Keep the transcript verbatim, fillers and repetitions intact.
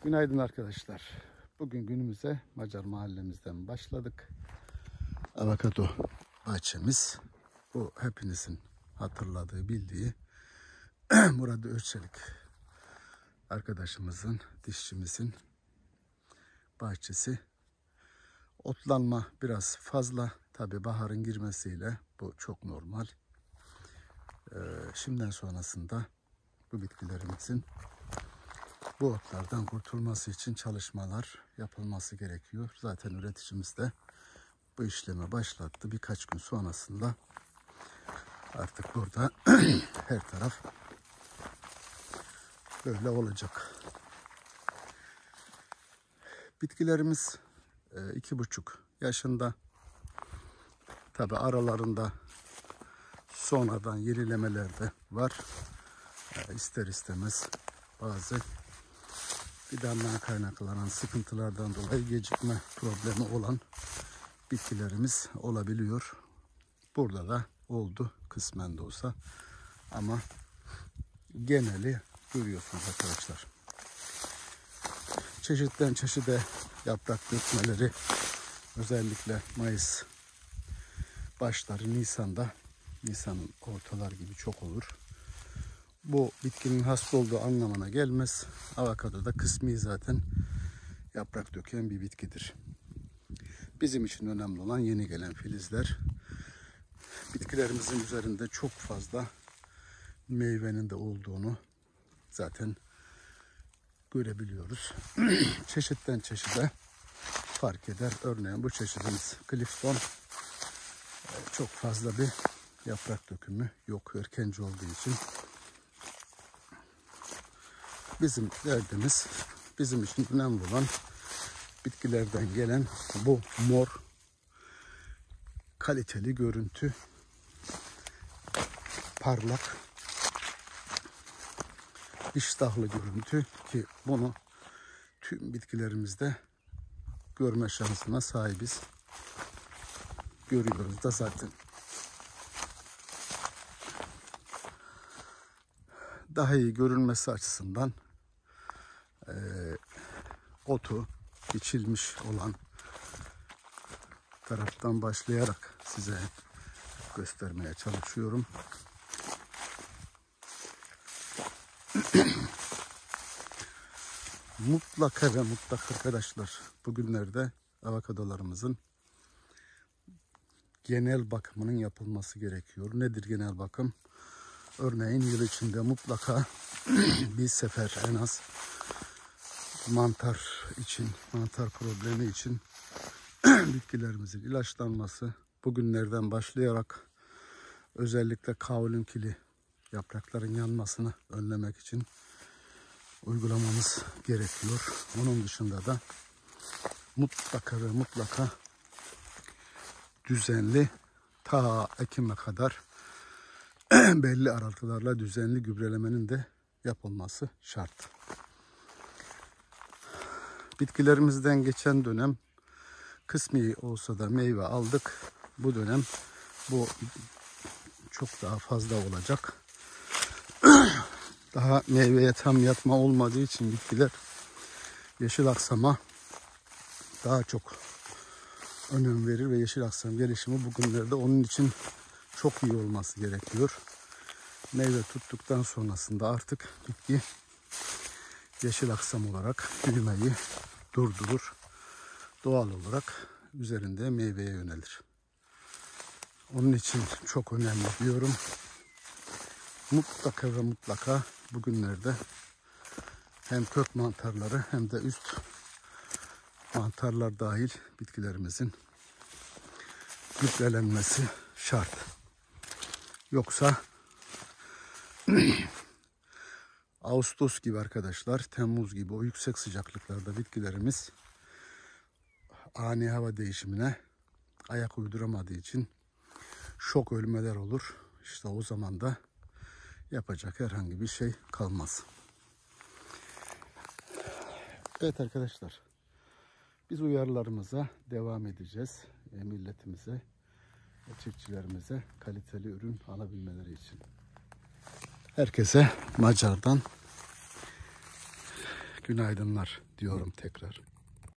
Günaydın arkadaşlar. Bugün günümüze Macar mahallemizden başladık. Avokado bahçemiz. Bu hepinizin hatırladığı, bildiği Murat Özçelik arkadaşımızın, dişçimizin bahçesi. Otlanma biraz fazla. Tabi baharın girmesiyle bu çok normal. Ee, şimdiden sonrasında bu bitkilerimizin bu otlardan kurtulması için çalışmalar yapılması gerekiyor. Zaten üreticimiz de bu işleme başlattı. Birkaç gün sonrasında artık burada her taraf böyle olacak. Bitkilerimiz iki buçuk yaşında. Tabi aralarında sonradan yenilemeler de var. İster istemez bazı fidandan kaynaklanan sıkıntılardan dolayı gecikme problemi olan bitkilerimiz olabiliyor. Burada da oldu kısmen de olsa, ama geneli görüyorsunuz arkadaşlar. Çeşitten çeşide yaprak dökmeleri, özellikle Mayıs başları, Nisan'da, Nisan'ın ortalar gibi çok olur. Bu bitkinin hasta olduğu anlamına gelmez. Avokado da kısmi zaten yaprak döken bir bitkidir. Bizim için önemli olan yeni gelen filizler. Bitkilerimizin üzerinde çok fazla meyvenin de olduğunu zaten görebiliyoruz. Çeşitten çeşide fark eder. Örneğin bu çeşidimiz Clifton. Çok fazla bir yaprak dökümü yok, erkenci olduğu için. Bizim derdimiz, bizim için önemli olan bitkilerden gelen bu mor, kaliteli görüntü, parlak, iştahlı görüntü, ki bunu tüm bitkilerimizde görme şansına sahibiz. Görüyoruz da zaten. Daha iyi görünmesi açısından e, otu biçilmiş olan taraftan başlayarak size göstermeye çalışıyorum. Mutlaka ve mutlaka arkadaşlar, bugünlerde avokadolarımızın genel bakımının yapılması gerekiyor. Nedir genel bakım? Örneğin yıl içinde mutlaka bir sefer en az mantar için, mantar problemi için bitkilerimizin ilaçlanması, bugünlerden başlayarak özellikle kaolinkili yaprakların yanmasını önlemek için uygulamamız gerekiyor. Onun dışında da mutlaka ve mutlaka düzenli, ta Ekim'e kadar belli aralıklarla düzenli gübrelemenin de yapılması şart. Bitkilerimizden geçen dönem kısmi olsa da meyve aldık. Bu dönem bu çok daha fazla olacak. Daha meyveye tam yatma olmadığı için bitkiler yeşil aksama daha çok önem verir ve yeşil aksam gelişimi bugünlerde onun için çok iyi olması gerekiyor. Meyve tuttuktan sonrasında artık bitki yeşil aksam olarak büyümeyi durdurur. Doğal olarak üzerinde meyveye yönelir. Onun için çok önemli diyorum. Mutlaka ve mutlaka bugünlerde hem kök mantarları hem de üst mantarlar dahil bitkilerimizin gübrelenmesi şart. Yoksa Ağustos gibi arkadaşlar, Temmuz gibi o yüksek sıcaklıklarda bitkilerimiz ani hava değişimine ayak uyduramadığı için şok ölmeler olur. İşte o zaman da yapacak herhangi bir şey kalmaz. Evet arkadaşlar, biz uyarılarımıza devam edeceğiz. E, milletimize, e, çiftçilerimize kaliteli ürün alabilmeleri için. Herkese Macar'dan günaydınlar diyorum tekrar.